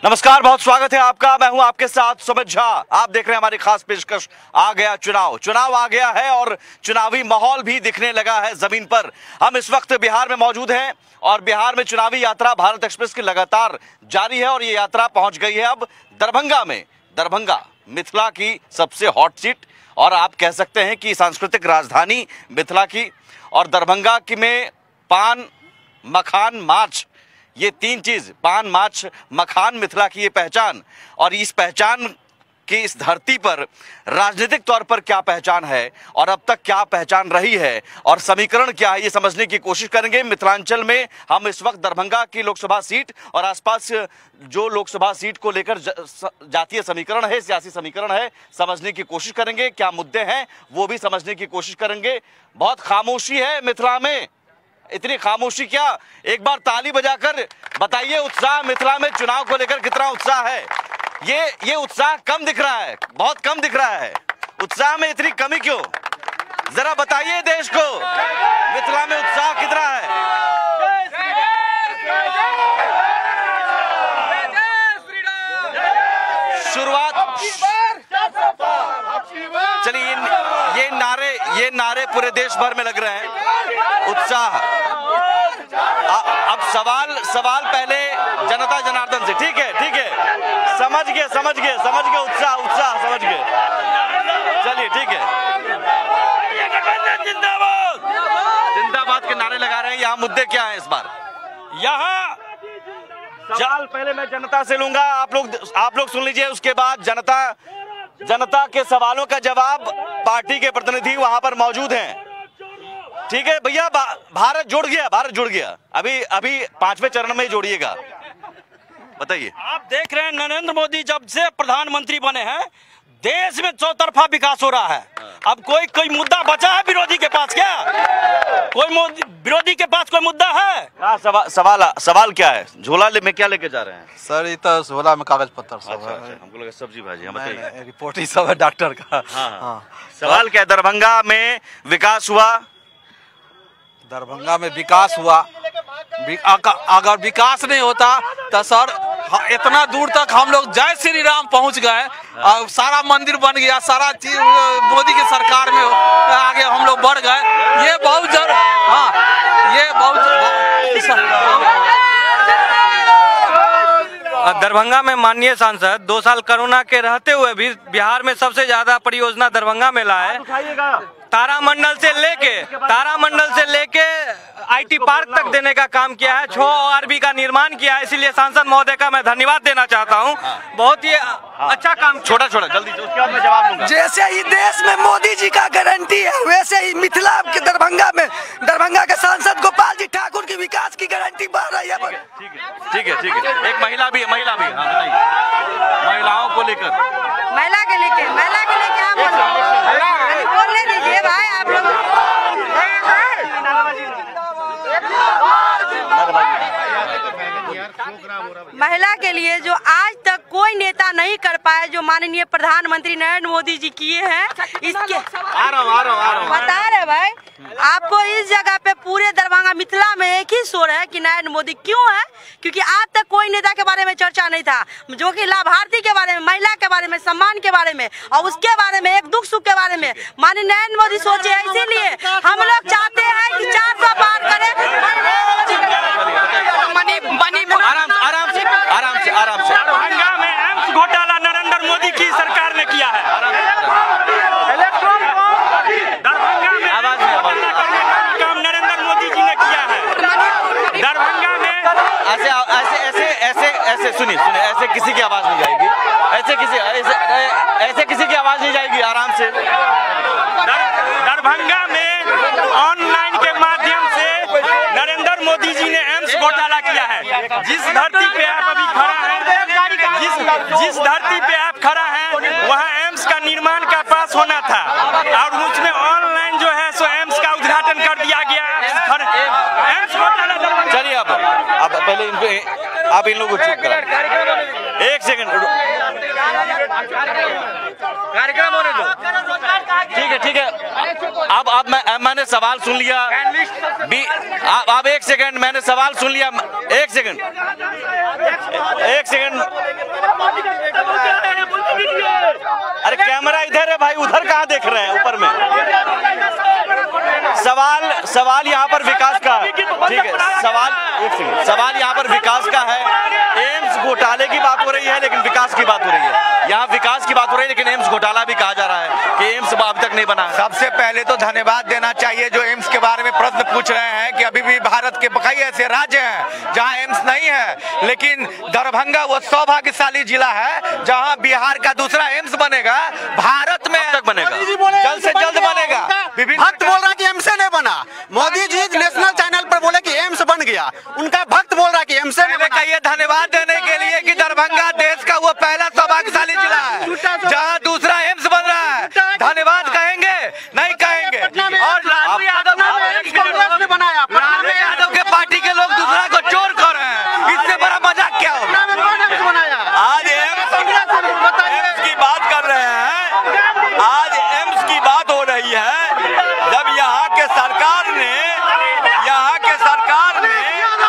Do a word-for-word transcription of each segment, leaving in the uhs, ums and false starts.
नमस्कार, बहुत स्वागत है आपका। मैं हूं आपके साथ सुमित झा। आप देख रहे हैं हमारी खास पेशकश आ गया चुनाव। चुनाव आ गया है और चुनावी माहौल भी दिखने लगा है जमीन पर। हम इस वक्त बिहार में मौजूद हैं और बिहार में चुनावी यात्रा भारत एक्सप्रेस की लगातार जारी है और ये यात्रा पहुंच गई है अब दरभंगा में। दरभंगा मिथिला की सबसे हॉट सीट और आप कह सकते हैं कि सांस्कृतिक राजधानी मिथिला की। और दरभंगा की में पान, मखान, माछ, ये तीन चीज, पान, माछ, मखान, मिथिला की ये पहचान। और इस पहचान की इस धरती पर राजनीतिक तौर पर क्या पहचान है और अब तक क्या पहचान रही है और समीकरण क्या है, ये समझने की कोशिश करेंगे। मिथिलांचल में हम इस वक्त दरभंगा की लोकसभा सीट और आसपास जो लोकसभा सीट को लेकर जातीय समीकरण है, सियासी समीकरण है, समझने की कोशिश करेंगे। क्या मुद्दे हैं वो भी समझने की कोशिश करेंगे। बहुत खामोशी है मिथिला में। इतनी खामोशी क्या, एक बार ताली बजाकर बताइए उत्साह मिथिला में चुनाव को लेकर कितना उत्साह है। ये ये उत्साह कम दिख रहा है, बहुत कम दिख रहा है। उत्साह में इतनी कमी क्यों, जरा बताइए देश को। मिथिला में उत्साह कितना है। शुरुआत, चलिए ये नारे ये नारे पूरे देश भर में लग रहे हैं। उत्साह। अब सवाल सवाल पहले जनता जनार्दन से। ठीक है ठीक है, समझ गए समझ गए समझ गए उत्साह उत्साह समझ गए। चलिए ठीक है, जिंदाबाद जिंदाबाद के नारे लगा रहे हैं। यहाँ मुद्दे क्या हैं इस बार। यहाँ सवाल पहले मैं जनता से लूंगा, आप लोग आप लोग सुन लीजिए। उसके बाद जनता जनता के सवालों का जवाब पार्टी के प्रतिनिधि वहां पर मौजूद हैं। ठीक है भैया, भारत जुड़ गया, भारत जुड़ गया। अभी अभी पांचवें चरण में जोड़िएगा। बताइए। आप देख रहे हैं नरेंद्र मोदी जब से प्रधानमंत्री बने हैं देश में चौतरफा विकास हो रहा है। अब कोई कोई मुद्दा बचा है विरोधी के पास क्या? कोई विरोधी के पास कोई मुद्दा है? हाँ, सवा, सवाल सवाल क्या है? झोला में क्या लेके जा रहे हैं सर? ये तो झोला में कागज पत्तर सब अच्छा, है। अच्छा, हमको लगा सब्जी भाजी। हम बताइए। रिपोर्ट ही सब है डॉक्टर का। हाँ, हाँ। सवाल क्या है? दरभंगा में विकास हुआ। दरभंगा में विकास हुआ। अगर विकास नहीं होता तो सर इतना दूर तक हम लोग जय श्री राम पहुंच गए और सारा मंदिर बन गया, सारा चीज मोदी की सरकार में आगे हम लोग बढ़ गए। ये बहुत जरूर हाँ ये बहुत दरभंगा में माननीय सांसद दो साल कोरोना के रहते हुए भी बिहार में सबसे ज्यादा परियोजना दरभंगा में लाए। तारामंडल से लेके तारामंडल से लेके आईटी पार्क तक देने का काम किया है। छह आरबी का निर्माण किया है। इसीलिए सांसद महोदय का मैं धन्यवाद देना चाहता हूं। बहुत ही अच्छा काम। छोटा छोटा जल्दी, उसके बाद मैं जवाब दूंगा। जैसे ही देश में मोदी जी का गारंटी है वैसे ही मिथिला के दरभंगा में दरभंगा के सांसद गोपाल जी ठाकुर की विकास की गारंटी बढ़ रही है। ठीक है ठीक है ठीक है। एक महिला भी महिला भी हाँ बताइए। महिलाओं को लेकर महिला के लेके महिला के लेके आप बोलने दीजिए भाई। आप लोग महिला के लिए जो आज तक कोई नेता नहीं कर पाया जो माननीय प्रधानमंत्री नरेंद्र मोदी जी किए हैं, इसके आ रहा हूं, आ रहा हूं, आ रहा हूं। बता रहे भाई आपको। इस जगह पे पूरे दरभंगा मिथिला में एक ही शोर है कि नरेंद्र मोदी क्यों है, क्योंकि आज तक कोई नेता के बारे में चर्चा नहीं था जो कि लाभार्थी के बारे में, महिला के बारे में, सम्मान के बारे में और उसके बारे में, एक दुख सुख के बारे में माननीय नरेंद्र मोदी सोचे। इसीलिए हम लोग चाहते हैं कि चार सौ पार करें। आराम आराम से आराम से आराम से। दरभंगा में एम्स घोटाला नरेंद्र मोदी की सरकार ने किया है। दरभंगा में आवाज में काम नरेंद्र मोदी जी ने किया है। दरभंगा में ऐसे ऐसे ऐसे ऐसे ऐसे सुनिए सुनिए ऐसे किसी की आवाज नहीं जाएगी। ऐसे किसी ऐसे ऐसे किसी की आवाज नहीं जाएगी। आराम से। दरभंगा में ऑनलाइन के माध्यम से नरेंद्र मोदी जी ने एम्स घोटाला किया है। जिस धरती पे आप अभी खड़ा हैं, जिस जिस धरती पे आप खड़ा हैं वहाँ एम्स का निर्माण का पास होना था और उसमें ऑनलाइन जो है सो एम्स का उद्घाटन कर दिया गया। एम्स घोटाला। चलिए अब अब पहले इनको अब इन लोगों को चुप करा। एक सेकंड कार्यक्रम होने दो। ठीक है ठीक है, अब अब मैं मैंने सवाल सुन लिया। बी आप आप एक सेकंड, मैंने सवाल सुन लिया। एक सेकंड एक सेकंड अरे कैमरा इधर है भाई, उधर कहाँ देख रहे हैं? ऊपर में सवाल सवाल यहाँ पर विकास का। ठीक है, सवाल एक सेकंड सवाल यहाँ पर विकास का है। एम्स घोटाले की बात हो रही है लेकिन विकास की बात हो रही है। यहाँ विकास की बात हो रही है लेकिन एम्स घोटाला भी कहा जा रहा है कि एम्स अभी तक नहीं बना है। सबसे पहले तो धन्यवाद देना चाहिए जो एम्स के बारे में प्रश्न पूछ रहे हैं कि अभी भी भारत के कई ऐसे राज्य हैं जहां एम्स नहीं है, लेकिन दरभंगा वो सौभाग्यशाली जिला है जहां बिहार का दूसरा एम्स बनेगा। भारत में तक बनेगा, जल्द से जल्द बनेगा। भक्त बोल रहा है कि एम्स नहीं बना, मोदी जी नेशनल चैनल पर बोले कि एम्स बन गया, उनका भक्त बोल रहा है कि एम्स नहीं बना। कहिए धन्यवाद देने के लिए कि दरभंगा देश का वो पहला सौभाग्यशाली जिला है जहां दूसरा एम्स बन रहा है। धन्यवाद कहेंगे नहीं कहेंगे? और लालू यादव कांग्रेस ने बनाया, लालू यादव के पार्टी के लोग दूसरा को चोर कर रहे हैं, इससे बड़ा मजाक क्या होगा? आज एम्स एम्स की बात कर रहे हैं, आज एम्स की बात हो रही है जब यहाँ के सरकार ने यहाँ के सरकार ने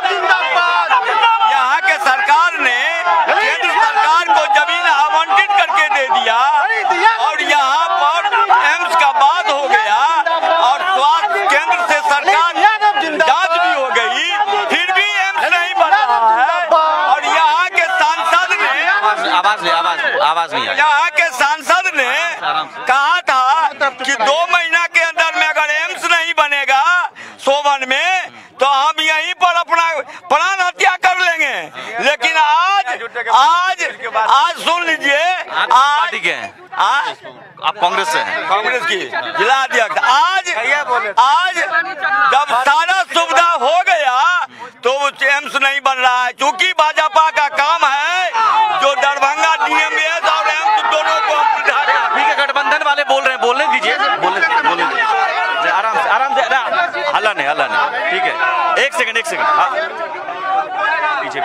यहाँ के सरकार ने केंद्र सरकार को जमीन आवंटित करके दे दिया और यहाँ पर एम्स का बात हो गया और स्वास्थ्य केंद्र से सरकार जांच भी हो गई, फिर भी एम्स नहीं बन रहा है। और यहाँ के सांसद ने आवाज नहीं आवाज आवाज नहीं आई। यहाँ के सांसद ने कहा था कि दो महीना के अंदर में अगर एम्स नहीं बनेगा सोवन में तो हम यहीं पर अपना प्राण हत्या कर लेंगे। लेकिन आज आज आज सुन लीजिए, आज के हैं आज आप कांग्रेस से हैं? कांग्रेस की जिला अध्यक्ष आज आज जब सारा सुविधा हो गया तो एम्स नहीं बन रहा है, क्योंकि भाजपा का काम है जो दरभंगा डीएमएस और एम्स दोनों को उठा के। ठीक है, गठबंधन वाले बोल रहे हैं, बोलने दीजिए, बोलने बोलने दीजिए आराम से आराम से। हल्ला नहीं हल्ला नहीं, ठीक है, एक सेकंड एक सेकंड हाँ पीछे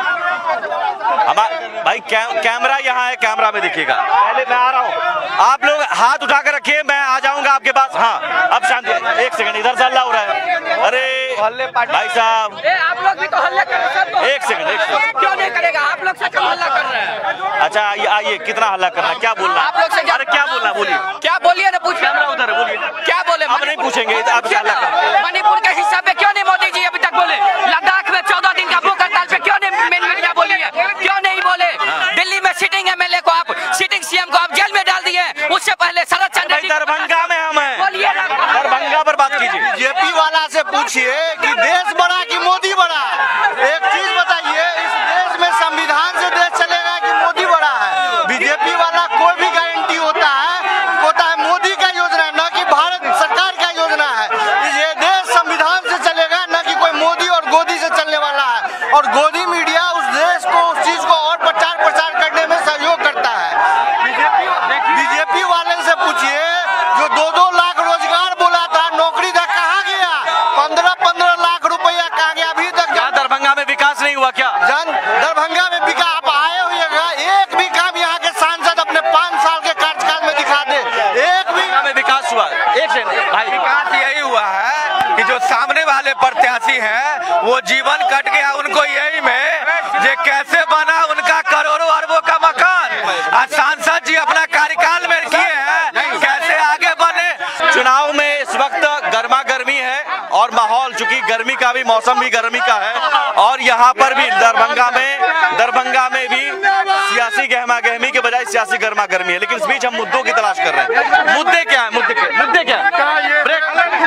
हमारा भाई कै, कैमरा यहाँ है, कैमरा में देखिएगा। पहले मैं आ रहा हूँ, आप लोग हाथ उठा कर रखिए, मैं आ जाऊंगा आपके पास। हाँ अब शांति, एक सेकंड इधर से हल्ला हो रहा है। अरे भाई साहब आप लोग भी तो हल्ला कर रहे हैं। एक सेकंड एक सेकंड क्यों नहीं करेगा? आप लोग से क्यों हल्ला कर रहे हैं? अच्छा आइए आइए, कितना हल्ला करना है, क्या बोलना? आप लोग से अरे क्या बोलना, बोलिए। क्या बोलिए ना, पूछिए। कैमरा उधर है, बोलिए। क्या बोले? आप नहीं पूछेंगे, आप क्या हल्ला कर? मणिपुर के हिस्सा पे क्यों नहीं मोदी जी अभी तक बोले? लद्दाख में चौदह दिन का भूख हड़ताल पे क्यों नहीं मेन मीडिया बोली है? क्यों नहीं बोले? दिल्ली में सिटिंग एमएलए को आप, सिटिंग सीएम को आप जेल में डाल दिए। उससे पहले शरद चंद्र जी दरभंगा में हम हैं, बोलिए ना, दरभंगा पर बात कीजिए। बीजेपी वाला से पूछिए कि देश बड़ा कि मोदी बड़ा। एक चीज बताइए, इस देश में संविधान से देश चलेगा कि मोदी बड़ा है? बीजेपी वाला कोई भी गारंटी होता है होता है मोदी का योजना है, न कि भारत सरकार का योजना है। ये देश संविधान से चलेगा, न कि कोई मोदी और गोदी से चलने वाला है। और गोदी मीडिया उस देश को, उस चीज को और प्रचार प्रसार करने में सहयोग करता है। बीजेपी बीजेपी वाले से पूछिए जो दो दो लाख रोजगार बोला था, नौकरी था, कहाँ गया? पंद्रह पंद्रह लाख रुपया कहाँ गया? अभी तक दरभंगा में विकास नहीं हुआ क्या? जन दरभंगा में विकास आप आए होइएगा, एक भी काम यहाँ के सांसद अपने पाँच साल के कार्यकाल में दिखा दे, एक भी में विकास हुआ? एक सेकंड भाई, विकास यही हुआ है कि जो सामने वाले प्रत्याशी हैं वो जीवन कट गया उनको यही में ये कैसे बना उनका करोड़ों अरबों का मकान। आज सांसद जी अपना कार्यकाल में किए हैं, कैसे आगे बने। चुनाव में इस वक्त गर्मा गर्मी है और माहौल, चूंकि गर्मी का भी मौसम भी गर्मी का है और यहाँ पर भी दरभंगा में दरभंगा में भी सियासी गहमा गहमी के बजाय सियासी गर्मा गर्मी है। लेकिन इस बीच हम मुद्दों की तलाश कर रहे हैं। मुद्दे क्या है? मुद्दे क्या मुद्दे क्या है? ब्रेक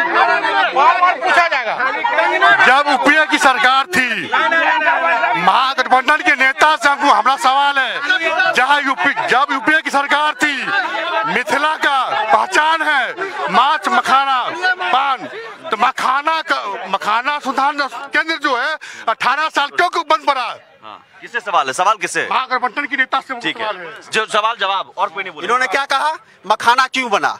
पूछा जाएगा। जब यूपीए की सरकार थी, महागठबंधन के नेता से हमको हमारा सवाल है, जहाँ यूपी जब यूपीए की सरकार थी, मिथिला का पहचान है माछ मखाना पान, तो मखाना का मखाना सुधार केंद्र जो है अठारह साल क्यों बंद पड़ा? किससे सवाल है? सवाल किससे? महागठबंधन की नेता से ठीक सवाल है, है। जो सवाल जवाब और कोई नहीं बोले। इन्होंने क्या कहा? मखाना क्यों बना?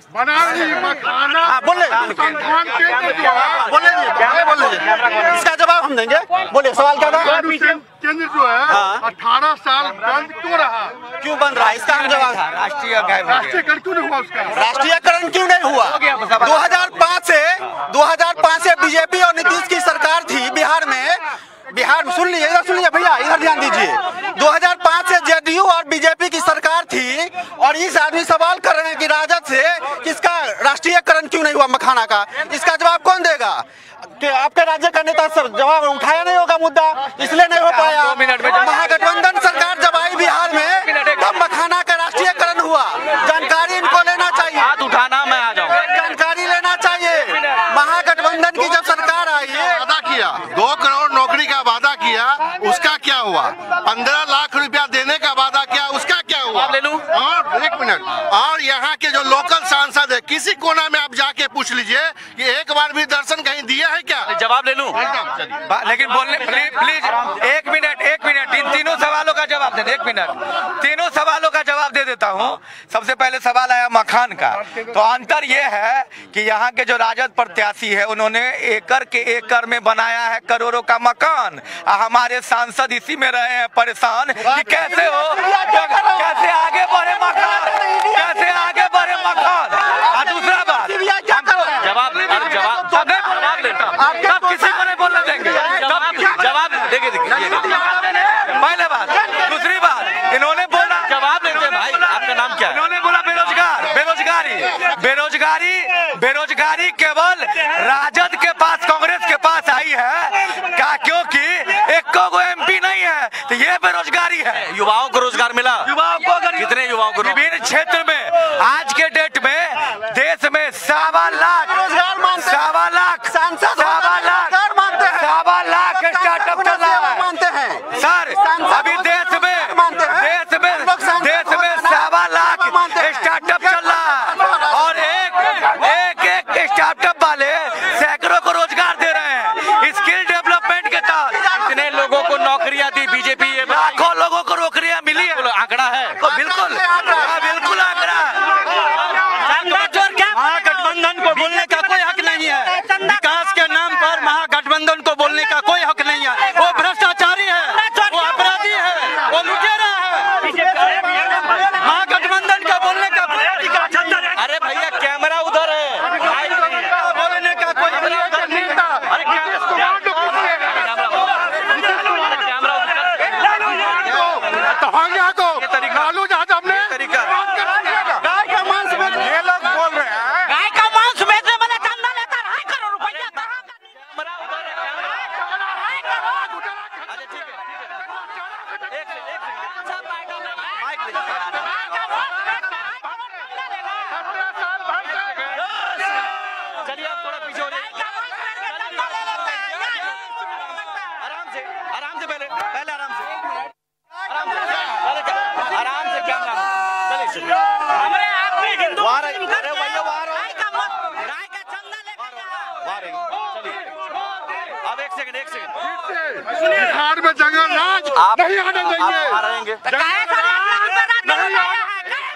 बनारसी मखाना बोले अनुसंधान केंद्र जो है, बोले बोले इसका जवाब हम देंगे। बोलिए सवाल क्या था? केंद्र जो है अठारह साल बंद क्यों रहा? क्यों बंद रहा इसका हम जवाब। राष्ट्रीयकरण क्यों नहीं हुआ उसका? राष्ट्रीयकरण क्यों नहीं हुआ? दो हज़ार पाँच से दो हज़ार पाँच से बीजेपी और नीतीश की सरकार थी बिहार में। बिहार में सुन लीजिए, इधर सुन लीजिए भैया, इधर ध्यान दीजिए। दो हज़ार पाँच से जेडीयू और बीजेपी की सरकार थी और इस आदमी सवाल कर रहे हैं कि राजद से किसका राष्ट्रीयकरण क्यों नहीं हुआ मखाना का। इसका जवाब कौन देगा? कि आपके राज्य का नेता सब जवाब उठाया नहीं होगा मुद्दा, इसलिए नहीं हो पाया। महागठबंधन सरकार जब आई बिहार में तब मखाना का राष्ट्रीयकरण हुआ। जानकारी इनको लेना चाहिए, हाथ उठाना मैं आ जाऊँ, जानकारी लेना चाहिए। महागठबंधन की जब सरकार आई वादा किया, दो करोड़ नौकरी का वादा किया, उसका क्या हुआ? पंद्रह लाख रुपया देने का वादा किया, उसका क्या हुआ? ले लूं? और एक मिनट, और यहाँ के जो लोकल सांसद है किसी कोना में आप जाके पूछ लीजिए कि एक बार भी दर्शन कहीं दिया है क्या? जवाब ले लूं? लेकिन बोलने प्लीज प्लीज एक मिनट एक मिनट इन तीनों सवालों का जवाब दे दे। एक मिनट तीनों सवालों का जवाब दे देता हूँ। सबसे पहले सवाल आया मखान का, तो अंतर ये है कि यहाँ के जो राजद प्रत्याशी है उन्होंने एकड़ के एकड़ में बनाया है करोड़ों का मकान। हमारे सांसद इसी में रहे हैं परेशान कि कैसे हो कैसे आगे बढ़े मकान, कैसे आगे बढ़े मकान। और दूसरा बात जवाब जवाब जवाब लेता तब किसी को नहीं बोलने देंगे, तब जवाब देंगे। पहले बात, दूसरी बात इन्होंने बोला जवाब लेते भाई, आपका नाम क्या है? इन्होंने बोला बेरोजगार बेरोजगारी बेरोजगारी बेरोजगारी केवल राजद के पास कांग्रेस के पास आई है क्या? क्योंकि एक को एमपी नहीं है, तो ये बेरोजगारी है। युवाओं को रोजगार मिला? युवाओं को अगर कितने युवाओं को? विभिन्न क्षेत्र में आज के डेट में देश में सवा लाख सवा लाख सवा लाख सवा लाख स्टार्टअप चल रहा है मानते हैं सर। अभी देश में देश में देश में सवा लाख स्टार्टअप चल रहा है और एक एक एक स्टार्टअप वाले सैकड़ों को रोजगार दे रहे हैं स्किल डेवलपमेंट के तहत। कितने लोगों को नौकरियां दी बीजेपी? ये लाखों लोगों को नौकरियां मिली है। आंकड़ा है? तो बिल्कुल हाँ, बिल्कुल आंकड़ा। महागठबंधन को बोलने का कोई हक नहीं है। विकास के नाम पर महागठबंधन को बोलने का कोई हक नहीं है। वो भ्रष्टाचारी है, वो अपराधी है, वो लुटेरा है। महागठबंधन का बोलने का कोई अधिकार नहीं है। अरे भैया कैमरा उधर है, बोलने का कोई अधिकार नहीं है। तो हम यहाँ को लालू यादव ने तरीका गाय का मांस बेच, ये लोग बोल रहे हैं गाय का मांस बेचने वाला चंदा लेता ढाई करोड़ रुपया कहाँ का? अच्छा ठीक है, एक सेकंड, एक सेकंड, माइक ले। चलिए आप थोड़ा पीछे हो जाइए। आराम से आराम से पहले पहले आराम से आराम से पहले आराम से कैमरा चलिए चलिए। हमारे आप में हिंदू वहाँ रहे, अरे भैया वहाँ रहो, गाय का मांस गाय का चंदा लेकर जाओ। वहाँ रहे, चलिए। अब एक सेकंड एक सेकंड बिहार में जगह राज आप नहीं आने आप देंगे। वहाँ रहेंगे। गाय का लाख रुपया रात में लगाया है।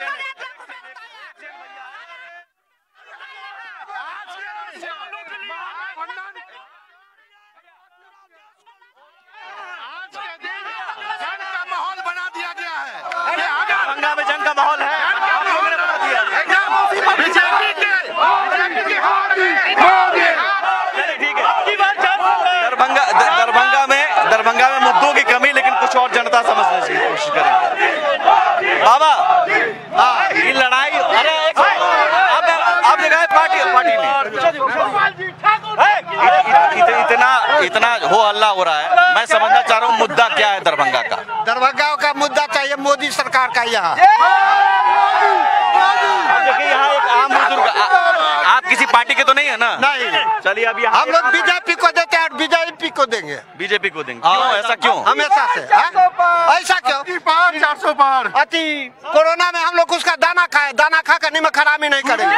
जंग का माहौल बना दिया गया है। दरभंगा में जंग का माहौल है, आप लोगों ने बना दिया। बीजेपी के बीजेपी की मोदी मोदी चलिए ठीक है। दरभंगा दरभंगा में दरभंगा में मुद्दों की कमी, लेकिन कुछ और जनता समझने की कोशिश करेंगे। बाबा हाँ ये लड़ाई, अरे एक आप आप देखा पार्टी पार्टी ने इत, इतना इतना हो हल्ला हो रहा है। मैं समझना चाह रहा हूँ मुद्दा क्या है दरभंगा का? दरभंगा का मुद्दा चाहिए मोदी सरकार का। यहाँ देखिए यहाँ एक आम बुजुर्ग, आप किसी पार्टी के तो नहीं है ना? नहीं, चलिए अब यहाँ हम लोग बीजेपी को देते हैं और बीजेपी को देंगे। बीजेपी को देंगे। क्यों ऐसा क्यों? हमेशा से हाँ? ऐसा क्यों? पार चार सौ पार अति कोरोना में हम लोग उसका दाना खाए, दाना खा कर नमक हरामी नहीं करेंगे।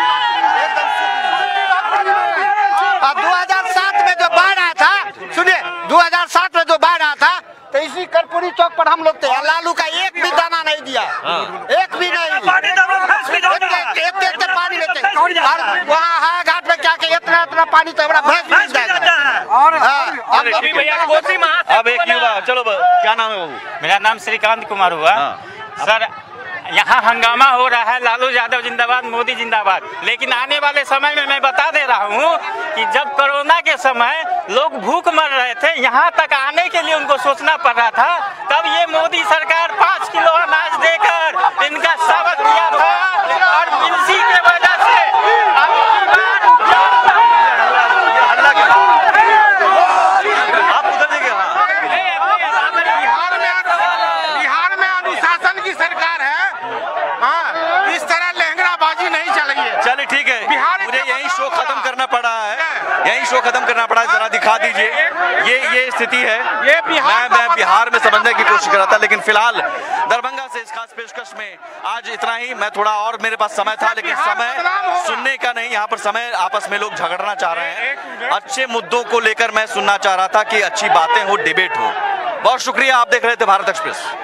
और दो हज़ार सात में जो बाढ़ आया था, सुनिए दो हज़ार सात में जो बाढ़ आया था तो इसी कर्पूरी चौक पर हम लोग थे। लालू का एक भी दाना नहीं दिया, एक भी नहीं। एक एक पानी लेते वहाँ है घाट में क्या क्या इतना इतना पानी तो बड़ा भैंस मिल जाएगा। और अब अभी भैया कोसी महा अब एक युवा, चलो ब- क्या नाम है बाबू? मेरा नाम श्रीकांत कुमार हुआ। हाँ। सर यहाँ हंगामा हो रहा है, लालू यादव जिंदाबाद, मोदी जिंदाबाद। लेकिन आने वाले समय में मैं बता दे रहा हूँ कि जब कोरोना के समय लोग भूख मर रहे थे, यहाँ तक आने के लिए उनको सोचना पड़ रहा था, तब ये मोदी सरकार पाँच किलो अनाज देकर इनका स्वागत किया था। और इसी के वजह से अब की बार हल्ला क्या? आप उधर देखिए। हाँ। बिहार में बिहार में अनुशासन की सरकार है। हाँ, इस तरह लहंगराबाजी नहीं चलेगी। चलिए ठीक है, बिहार मुझे यही शो खत्म करना पड़ा है, यही शो खत्म करना पड़ा है। जरा दिखा दीजिए, ये ये स्थिति है। ये बिहार मैं मैं बिहार में समझने की कोशिश कर रहा था, लेकिन फिलहाल दरभंगा से इस खास पेशकश में आज इतना ही। मैं थोड़ा और मेरे पास समय था, लेकिन समय सुनने का नहीं, यहाँ पर समय आपस में लोग झगड़ना चाह रहे हैं। अच्छे मुद्दों को लेकर मैं सुनना चाह रहा था कि अच्छी बातें हो, डिबेट हो। बहुत शुक्रिया, आप देख रहे थे भारत एक्सप्रेस।